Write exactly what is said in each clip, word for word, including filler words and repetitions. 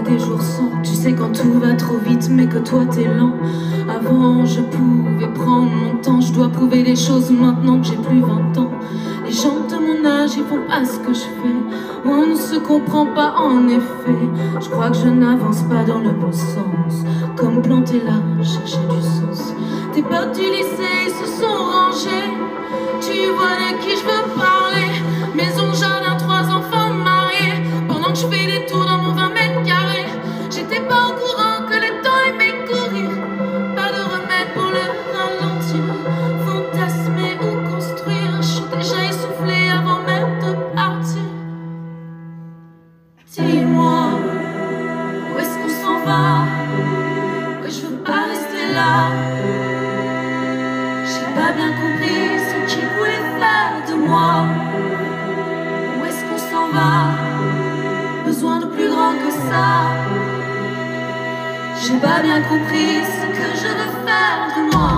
des jours sans. Tu sais quand tout va trop vite mais que toi t'es lent. Avant je pouvais prendre mon temps. Je dois prouver des choses maintenant que j'ai plus vingt ans. Les gens de mon âge ils font pas ce que je fais. On ne se comprend pas en effet. Je crois que je n'avance pas dans le bon sens. Comme planter là, chercher du sens. Tes potes du lycée ils se sont rangés. Tu vois de qui je veux parler. Maison, jardin, trois enfants mariés. Pendant que je fais des tours dans mon vingt mètres carrés. J'étais pas au courant que le temps aimait courir. Pas de remède pour le ralentir. Fantasmer ou construire. Je suis déjà essoufflée avant même de partir. Dis-moi, où est-ce qu'on s'en va? Ouais, je veux pas rester là. J'ai pas bien compris ce qu'ils voulaient faire de moi. Où est-ce qu'on s'en va? Besoin de plus grand que ça. J'ai pas bien compris ce que je veux faire de moi.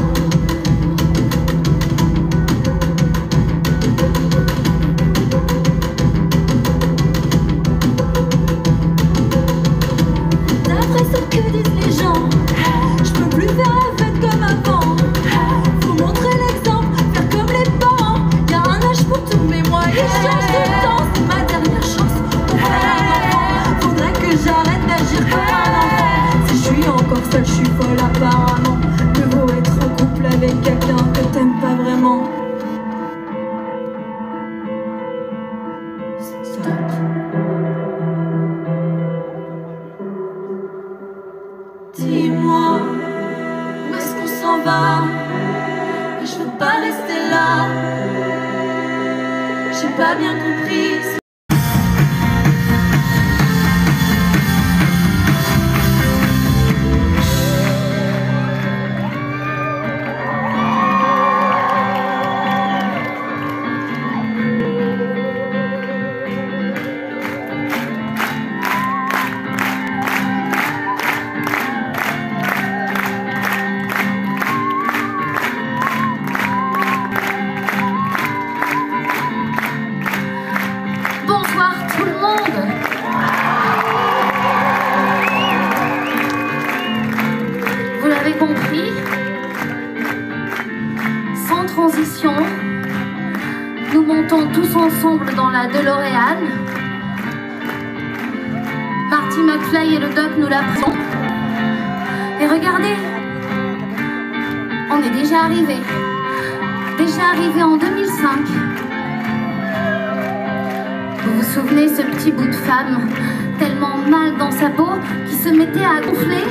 D'après ce que disent les gens, je peux plus faire la fête comme avant. Faut montrer l'exemple, faire comme les parents. Y'a un âge pour tout, mais moi il change de temps. C'est ma dernière chance pour faire un enfant. Faudrait que j'arrête d'agir comme un enfant. Si je suis encore seule, je suis folle apparemment. Mieux vaut être en couple avec quelqu'un que t'aimes pas vraiment. Stop. Dis-moi, où est-ce qu'on s'en va? Je veux pas rester là. J'ai pas bien compris. Bonsoir tout le monde. Vous l'avez compris, sans transition, nous montons tous ensemble dans la DeLorean. Marty McFly et le Doc nous l'apprennent. Et regardez, on est déjà arrivé, déjà arrivé en deux mille cinq. Vous vous souvenez ce petit bout de femme, tellement mal dans sa peau, qui se mettait à gonfler?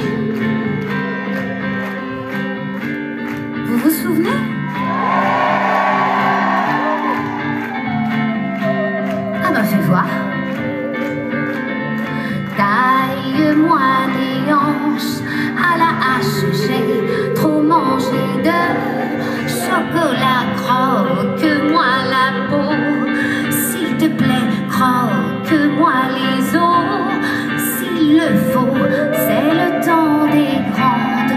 Vous vous souvenez? Ah bah fais voir. Taille-moi des hanches à la hache, j'ai trop mangé de chocolat. Croque-moi la peau, s'il te plaît. Croque-moi les os, s'il le faut. C'est le temps des grandes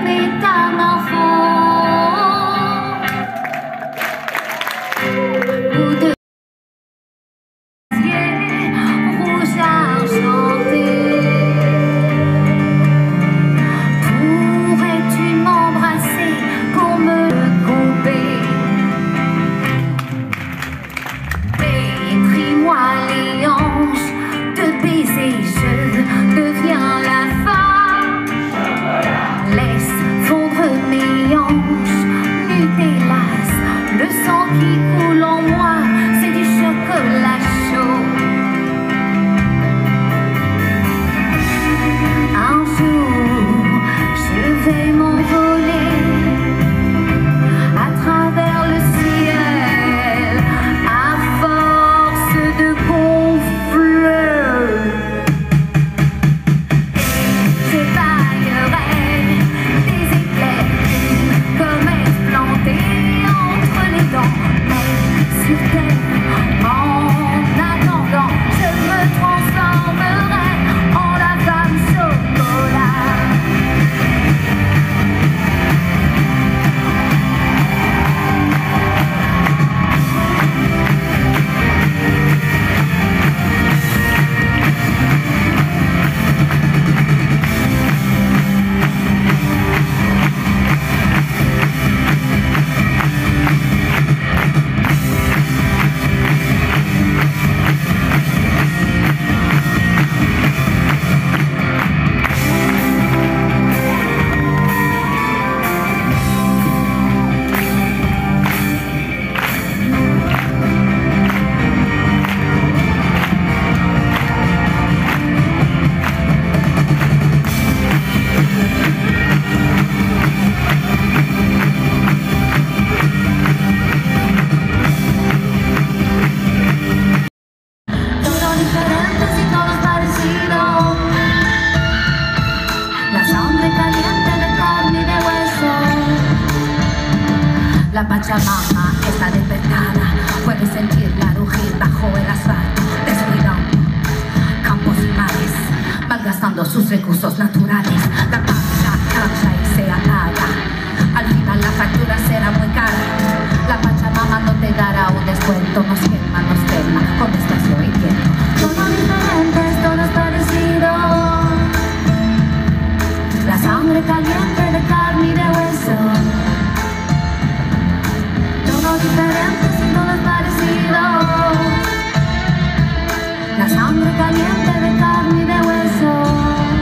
métamorphoses. Ou de rouge argenté. Pourrais-tu m'embrasser pour me couper? La Pachamama está despertada, puedes sentirla rugir bajo el asfalto, descuidando campos y mares, malgastando sus recursos naturales. La pacha cansa y se apaga, al final la factura será muy cara. La Pachamama no te dará un descuento, nos quema, nos quema con despacio y tiempo. Todo diferentes, todo es parecido. La sangre caliente de carne y de hueso. Todo diferente y todo es parecido. La sangre caliente de carne y de hueso.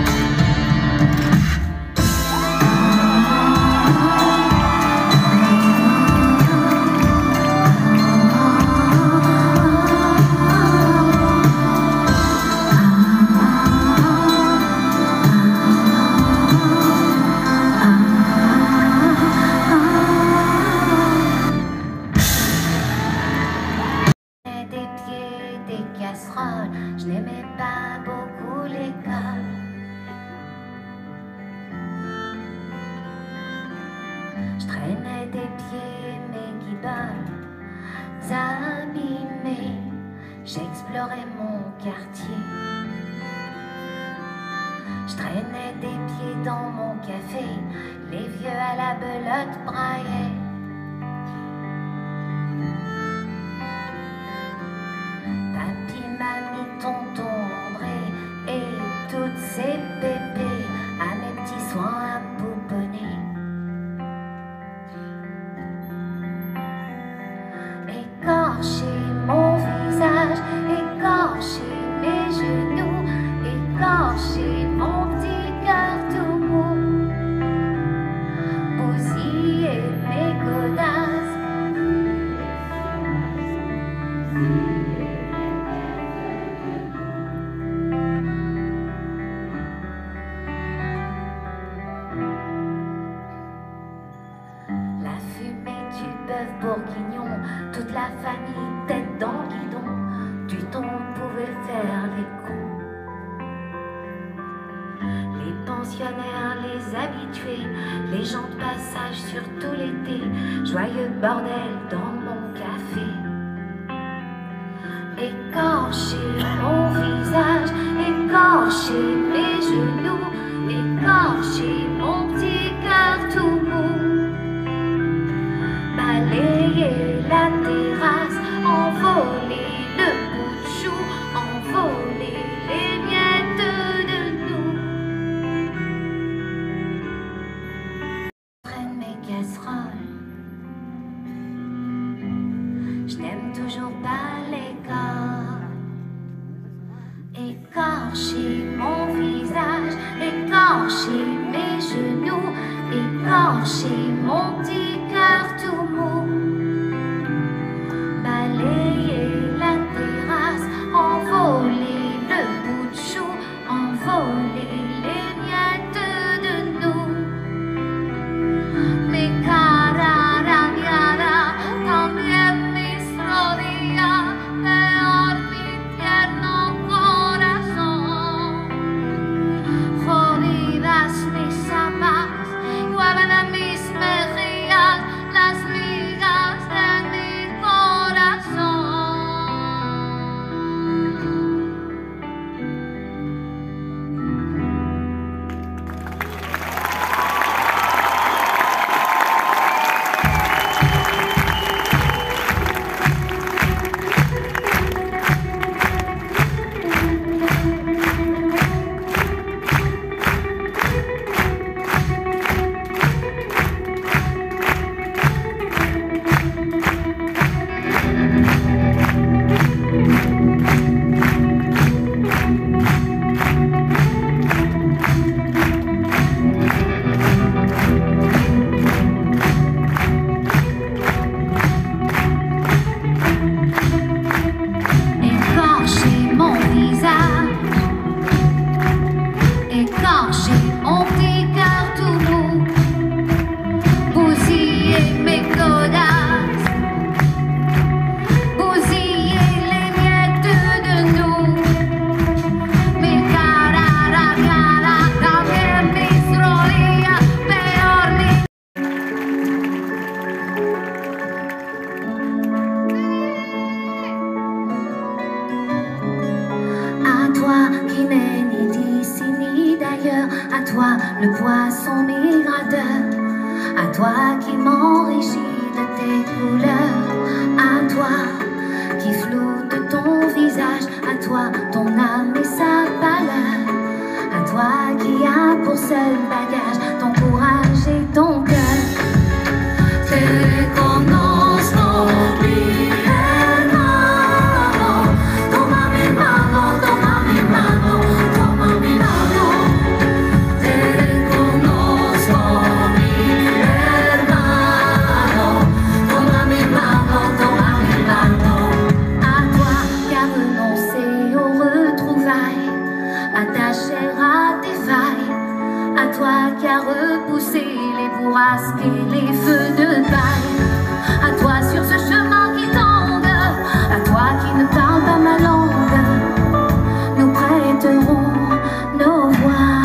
Je n'aimais pas beaucoup l'école. Je traînais des pieds mes guibolles abîmés. J'explorais mon quartier. Je traînais des pieds dans mon café. Les vieux à la belote braillaient. Mamie, tonton André et toutes ces bébés à mes petits soins à pouponner. Écorcher mon visage, écorcher mes genoux, écorcher mon petit cœur tout mou, bousiller mes godasses. Bourguignon, toute la famille tête dans le guidon, du ton pouvait faire les cons. Les pensionnaires, les habitués, les gens de passage surtout l'été, joyeux bordel dans mon café. Écorcher mon visage, écorcher mes genoux, écorcher mon petit cœur tout mou. Balayer la terrasse, envoler le bout de chou, envoler les miettes de nous. Je traîne mes casseroles, je n'aime toujours pas l'école. Écorcher mon visage, écorcher mes genoux, écorcher mon petit cœur tout mou. Balayer la terrasse, envoler le bout de chou, envoler les miettes de nous. Mi cara rabiada también mis rodillas, peor mi tierno corazón. Jodidas mis zapatas, llueven en mis mejillas las mismas. à toi le poisson migrateur, à toi qui m'enrichis de tes couleurs, à toi qui floute ton visage, à toi ton âme et sa valeur, à toi qui as pour seul bagage ton courage et ton cœur. Te conozco, mi hermano, toma mi mano, toma mi mano, toma mi mano. Te conozco, mi hermano, toma mi mano, toma mi mano. À toi qui as renoncé aux retrouvailles, à ta chair, à tes failles, à toi qui as repoussé les bourrasques et les feux de paille, à toi sur ce chemin qui tangue, à toi qui ne parle pas ma langue, nous prêterons nos voix.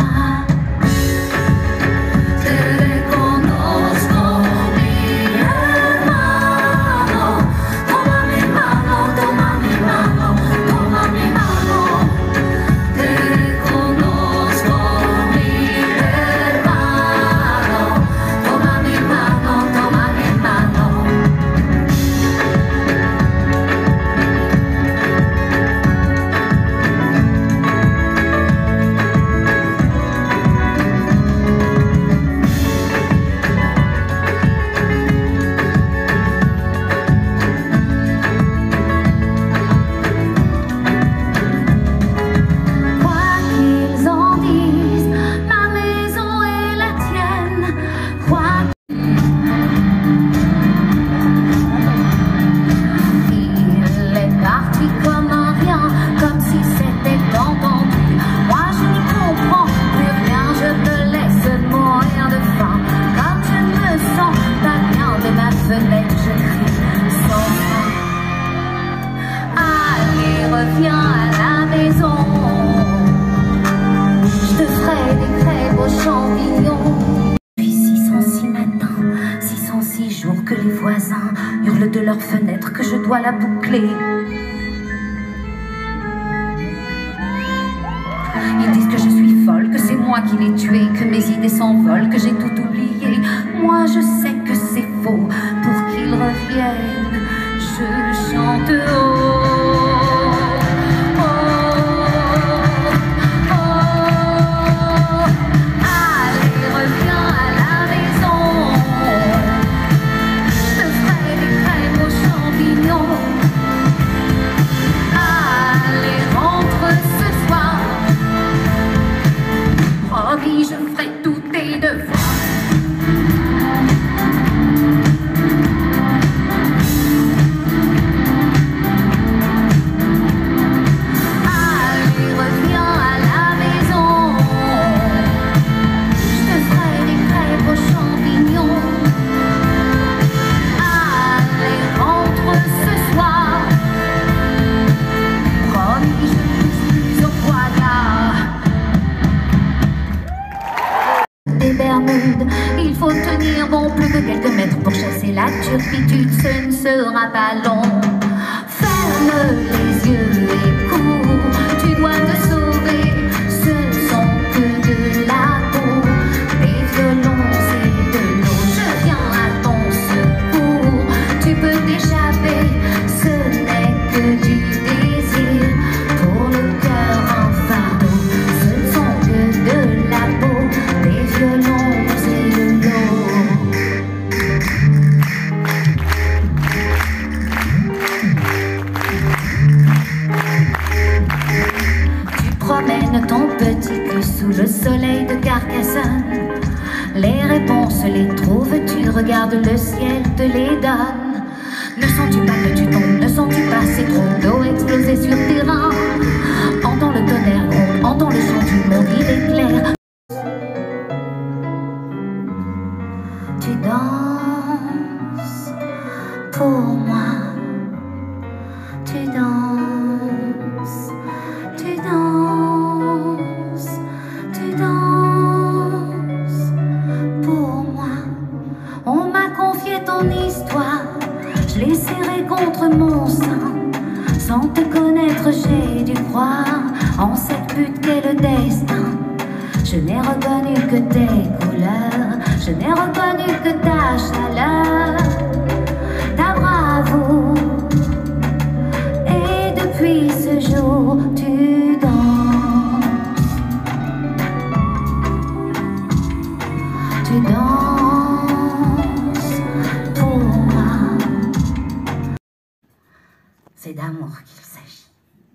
Te conozco, mi hermano, toma mi mano, toma mi mano, toma mi mano. Te conozco, mi hermano, toma mi mano, toma mi mano. Quoi qu'ils en disent, ma maison est la tienne. Quoi il est parti comme un rien, comme si c'était entendu. Moi je n'y comprends plus rien, je me laisse mourir de faim. Comme je ne me sens pas bien de ma fenêtre, je crie sans fin. Allez, reviens à la maison, je te ferai des crêpes aux champignons. Depuis six cent six matins, six cent six jours que les voisins hurlent de leurs fenêtres que je dois la boucler. Ils disent que je suis folle, que c'est moi qui l'ai tué, que mes idées s'envolent, que j'ai tout oublié. Moi je sais que c'est faux, pour qu'ils reviennent, je chante haut. Allez, reviens à la maison, je te ferai des crêpes aux champignons. Allez, rentre ce soir, promis, je ferai tous tes devoirs. Allez, reviens à la maison, je te ferai des crêpes aux champignons. Allez, rentre ce soir, promis, je ne touche plus au poignard. Des Bermudes, il faut tenir bon plus que quelques mètres pour chasser la turpitude, ce ne sera pas long. Ferme les yeux et cours, tu dois te sauver, ce ne sont que de la peau, des violons et de l'eau. Je viens à ton secours, tu peux t'échapper, ce n'est que du désir, pour le cœur un fardeau, ce ne sont que de la peau, des violons et de l'eau. Tu promènes ton petit cul sous le soleil de Carcassonne. Les réponses les trouves, tu regardes le ciel, te les donne. Ne sens-tu pas que tu tombes, ne sens-tu pas ces trompes d'eau exploser sur tes reins? Entends le tonnerre gronde, entends le chant du monde, il éclaire. Tu danses pour moi, tu danses, tu danses, tu danses pour moi. On m'a confié ton histoire, je l'ai serrée contre mon sein. Sans te connaître, j'ai dû croire en cette pute qu'est le destin. Je n'ai regardé reconnu que tes couleurs, je n'ai reconnu que ta chaleur, ta bravoure. Et depuis ce jour, tu danses, tu danses pour moi. C'est d'amour qu'il s'agit.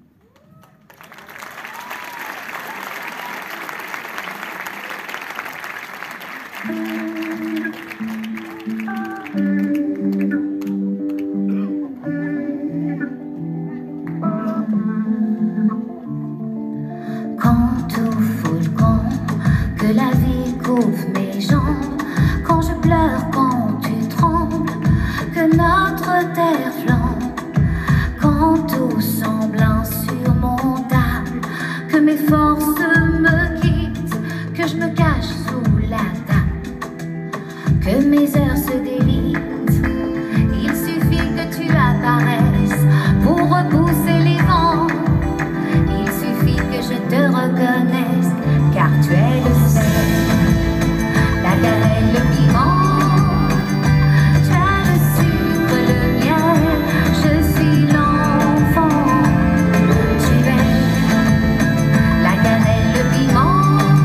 Quand tout fout le camp, que la vie coupe mes jambes, quand je pleure, quand tu trembles, que notre terre flambe, quand tout semble insurmontable, que mes forces me quittent, que je me cache sous la table, que mes heures se délitent. Il suffit que tu apparaisses pour repousser les vents. Il suffit que je te reconnaisse, car tu es le sel, la cannelle, le piment. Tu as le sucre, le miel, je suis l'enfant. Tu es la cannelle, le piment,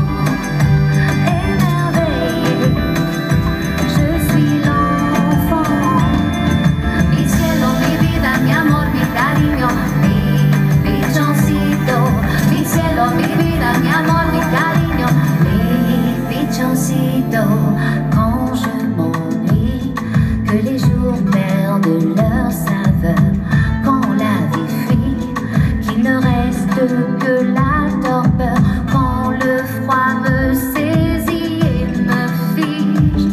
émerveillé. Je suis l'enfant. Mi cielo, mi vida, mi amor, mi cariño, mi pichoncito. Mi cielo, mi vida, mi amor, mi cariño, mi pichoncito. Quand je m'ennuie, que les jours perdent leur saveur, quand la vie fuit, qu'il ne reste que la torpeur, quand le froid me saisit et me fige,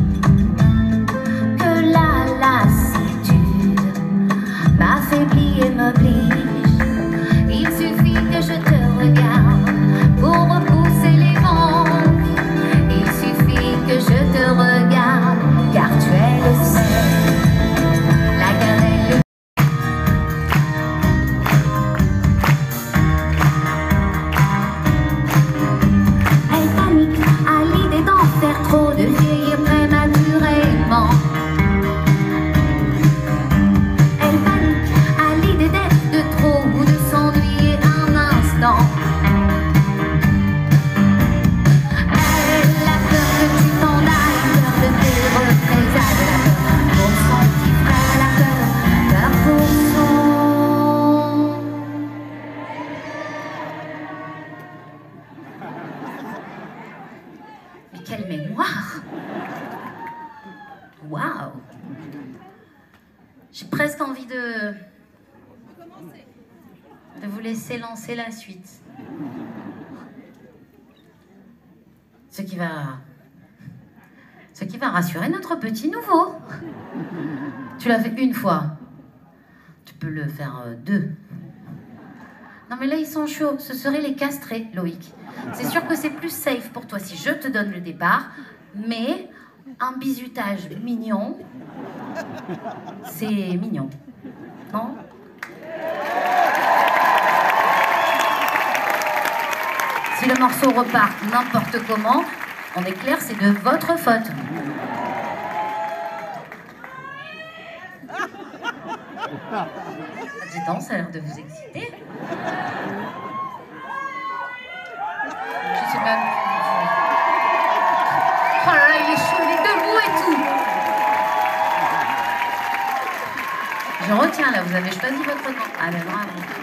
que la lassitude m'affaiblit et m'oblige. Il suffit que je te regarde pour repousser les vents. Il suffit que je te regarde, car tu es le sel, la cannelle, le Elle panique à l'idée d'en faire trop, de vieillir prématurément. Elle panique à l'idée d'être de trop ou de s'ennuyer un instant. Elle a peur que tu t'en ailles, peur de tes représailles, la peur pour son petit frère, la peur, peur pour son... Mais quelle mémoire! Waouh! J'ai presque envie de... de vous laisser lancer la suite. Ce qui va... Ce qui va rassurer notre petit nouveau. Tu l'as fait une fois. Tu peux le faire euh, deux. Non mais là ils sont chauds. Ce serait les castrés, Loïc. C'est sûr que c'est plus safe pour toi si je te donne le départ. Mais un bizutage mignon, c'est mignon. Non ? Si le morceau repart n'importe comment, on est clair, c'est de votre faute. Ah, dis donc, ça a l'air de vous exciter. Je sais même... Oh là là, il est chaud, il est debout et tout. Je retiens là, vous avez choisi votre camp. Ah ben bravo.